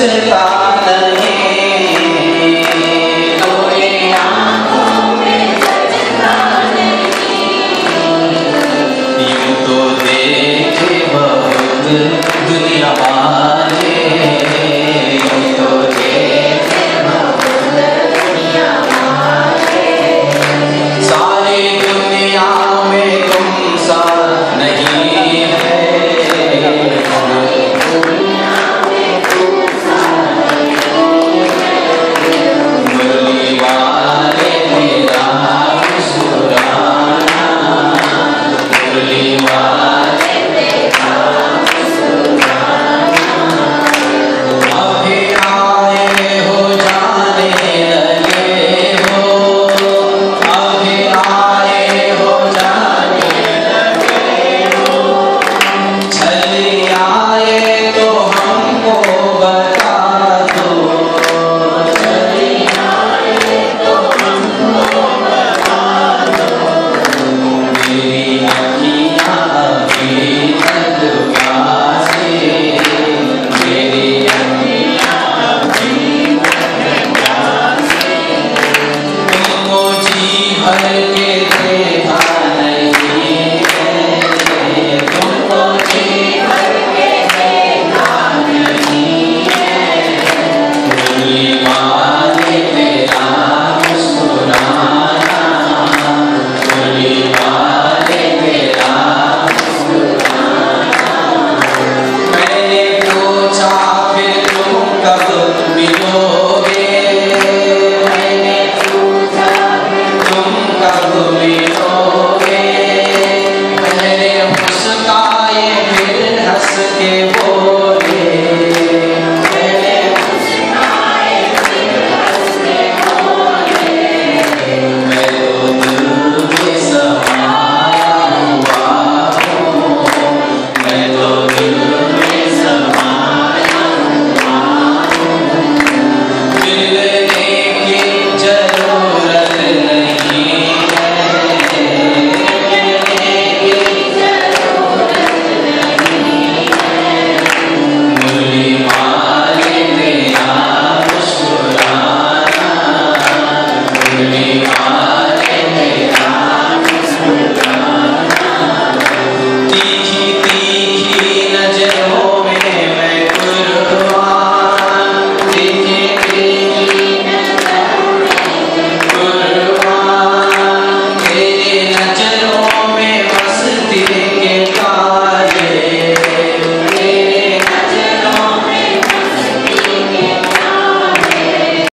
जचता नहीं, तेरी आँखों में जचता नहीं। यूं तो देखे बहुत दुनिया वाले, यूं तो देखे बहुत दुनिया वाले, सारी दुनिया में तुम सा नहीं है, दुनिया में तुम सा नहीं है। मुरली वाले तेरा मुस्कुराना, मुरली वाले